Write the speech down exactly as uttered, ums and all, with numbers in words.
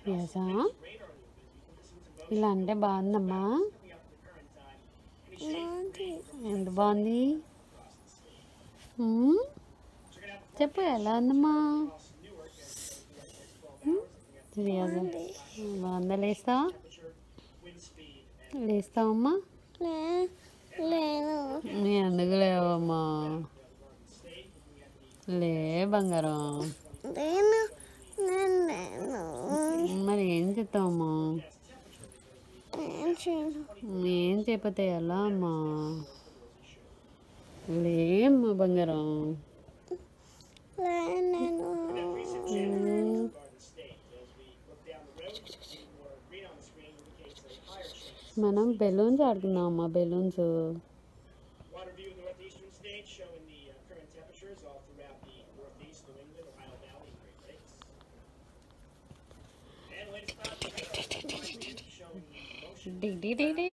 యసా ఇలా అంటే బాగుందమ్మా. ఎంత బాగుంది ఉమ్, చెప్పు ఎలా ఉందమ్మా. రియాజ బాగుందా? లేస్తావా లేస్తావమ్మా? నీ ఎందుకు లేవమ్మా? లే బంగారం. మరి ఏం చెప్తావమ్మా? ఏం చెప్పతే ఎలా అమ్మా? లేమ్మా బంగారం. మనం బెలూన్స్ ఆడుకుందాం అమ్మా. బెలూన్స్ డి డి డి డి